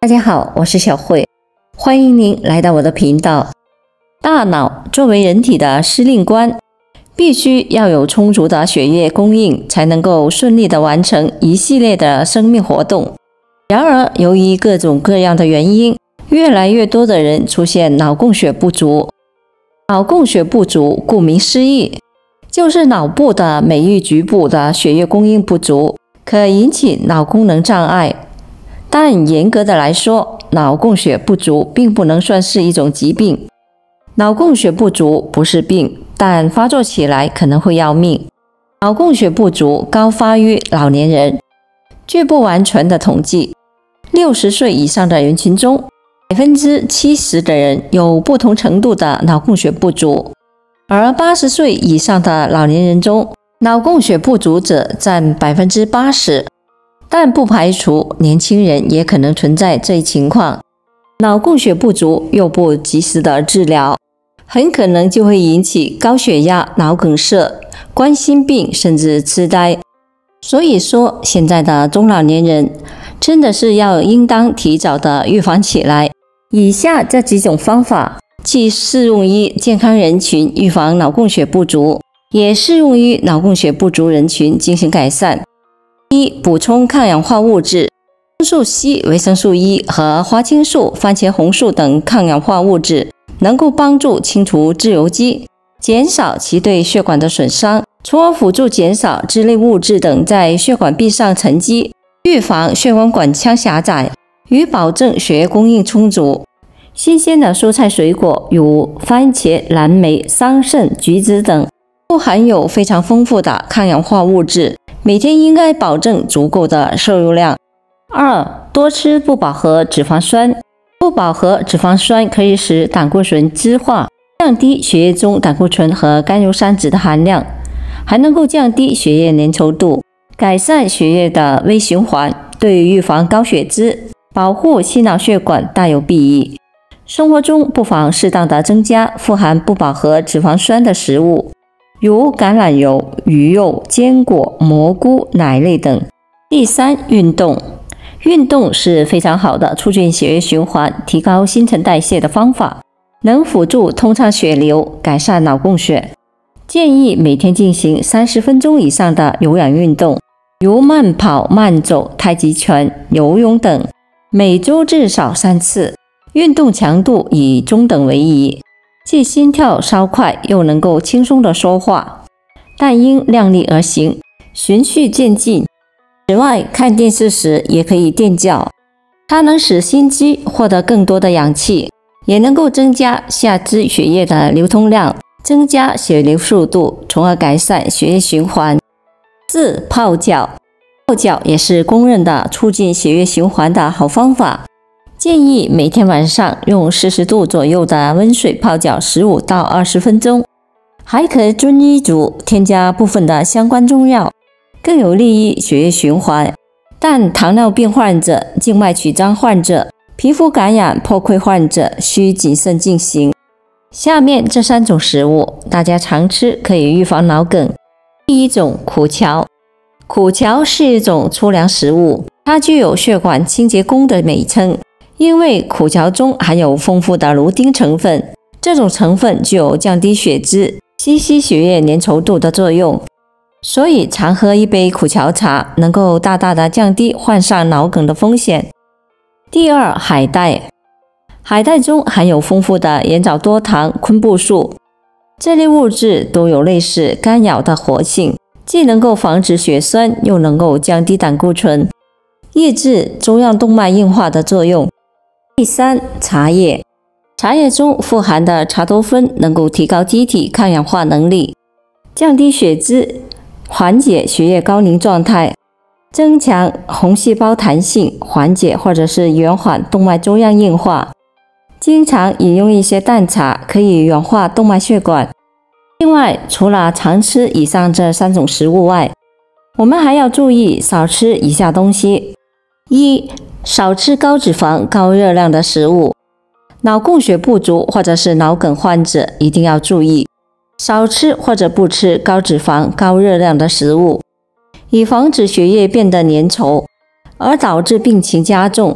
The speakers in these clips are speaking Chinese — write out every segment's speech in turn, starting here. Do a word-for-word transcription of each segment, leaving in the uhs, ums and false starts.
大家好，我是小慧，欢迎您来到我的频道。大脑作为人体的司令官，必须要有充足的血液供应，才能够顺利地完成一系列的生命活动。然而，由于各种各样的原因，越来越多的人出现脑供血不足。脑供血不足，顾名思义，就是脑部的每一局部的血液供应不足，可引起脑功能障碍。但严格的来说，脑供血不足并不能算是一种疾病。脑供血不足不是病，但发作起来可能会要命。脑供血不足高发于老年人。据不完全的统计，六十岁以上的人群中，百分之七十的人有不同程度的脑供血不足，而八十岁以上的老年人中，脑供血不足者占百分之八十。但不排除年轻人也可能存在这一情况。脑供血不足又不及时的治疗，很可能就会引起高血压、脑梗塞、冠心病甚至痴呆。所以说，现在的中老年人真的是要应当提早的预防起来。以下这几种方法既适用于健康人群预防脑供血不足，也适用于脑供血不足人群进行改善。一、补充抗氧化物质，维生素 C、维生素 E 和花青素、番茄红素等抗氧化物质能够帮助清除自由基，减少其对血管的损伤，从而辅助减少脂类物质等在血管壁上沉积，预防血管管腔狭窄，与保证血液供应充足。新鲜的蔬菜水果如番茄、蓝莓、桑葚、橘子等，都含有非常丰富的抗氧化物质，每天应该保证足够的摄入量。二、多吃不饱和脂肪酸。不饱和脂肪酸可以使胆固醇脂化，降低血液中胆固醇和甘油三酯的含量，还能够降低血液粘稠度，改善血液的微循环，对预防高血脂、保护心脑血管大有裨益。生活中不妨适当的增加富含不饱和脂肪酸的食物，如橄榄油、鱼肉、坚果、蘑菇、奶类等。第三，运动。运动是非常好的促进血液循环、提高新陈代谢的方法，能辅助通畅血流，改善脑供血。建议每天进行三十分钟以上的有氧运动，如慢跑、慢走、太极拳、游泳等，每周至少三次。运动强度以中等为宜，既心跳稍快，又能够轻松的说话，但应量力而行，循序渐进。此外，看电视时也可以垫脚，它能使心肌获得更多的氧气，也能够增加下肢血液的流通量，增加血流速度，从而改善血液循环。四、泡脚。泡脚也是公认的促进血液循环的好方法。建议每天晚上用四十度左右的温水泡脚十五到二十分钟，还可遵医嘱添加部分的相关中药，更有利于血液循环。但糖尿病患者、静脉曲张患者、皮肤感染破溃患者需谨慎进行。下面这三种食物大家常吃，可以预防脑梗。第一种，苦荞。苦荞是一种粗粮食物，它具有血管清洁工的美称，因为苦荞中含有丰富的芦丁成分，这种成分具有降低血脂、稀释血液粘稠度的作用，所以常喝一杯苦荞茶能够大大的降低患上脑梗的风险。第二，海带。海带中含有丰富的盐藻多糖昆布素，这类物质都有类似干扰的活性，既能够防止血栓，又能够降低胆固醇，抑制中央动脉硬化的作用。第三，茶叶。茶叶中富含的茶多酚能够提高机体抗氧化能力，降低血脂，缓解血液高凝状态，增强红细胞弹性，缓解或者是延缓动脉粥样硬化。经常饮用一些淡茶可以软化动脉血管。另外，除了常吃以上这三种食物外，我们还要注意少吃以下东西。一、少吃高脂肪、高热量的食物。脑供血不足或者是脑梗患者一定要注意，少吃或者不吃高脂肪、高热量的食物，以防止血液变得粘稠，而导致病情加重。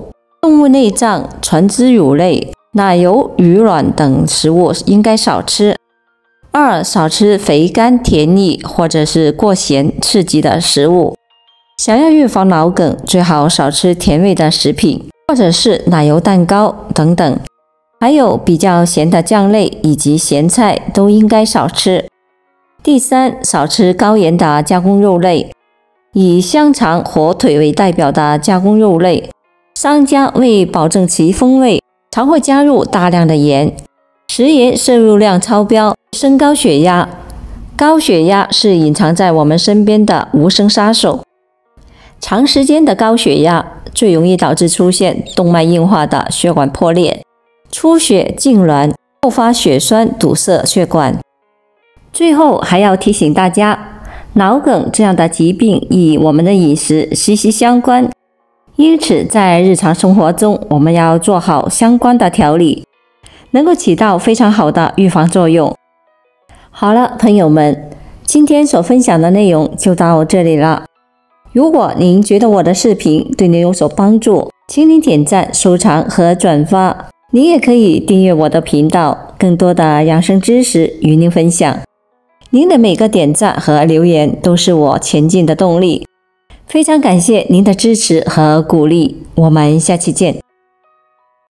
动物内脏、全脂乳类、奶油、鱼卵等食物应该少吃。二、少吃肥甘甜腻或者是过咸刺激的食物。想要预防脑梗，最好少吃甜味的食品，或者是奶油蛋糕等等。还有比较咸的酱类以及咸菜都应该少吃。第三，少吃高盐的加工肉类，以香肠、火腿为代表的加工肉类，商家为保证其风味，常会加入大量的盐，食盐摄入量超标，升高血压。高血压是隐藏在我们身边的无声杀手。长时间的高血压最容易导致出现动脉硬化的血管破裂、出血痉挛，诱发血栓堵塞血管。最后还要提醒大家，脑梗这样的疾病与我们的饮食息息相关，因此在日常生活中我们要做好相关的调理，能够起到非常好的预防作用。好了，朋友们，今天所分享的内容就到这里了。如果您觉得我的视频对您有所帮助，请您点赞、收藏和转发。您也可以订阅我的频道，更多的养生知识与您分享。您的每个点赞和留言都是我前进的动力，非常感谢您的支持和鼓励，我们下期见。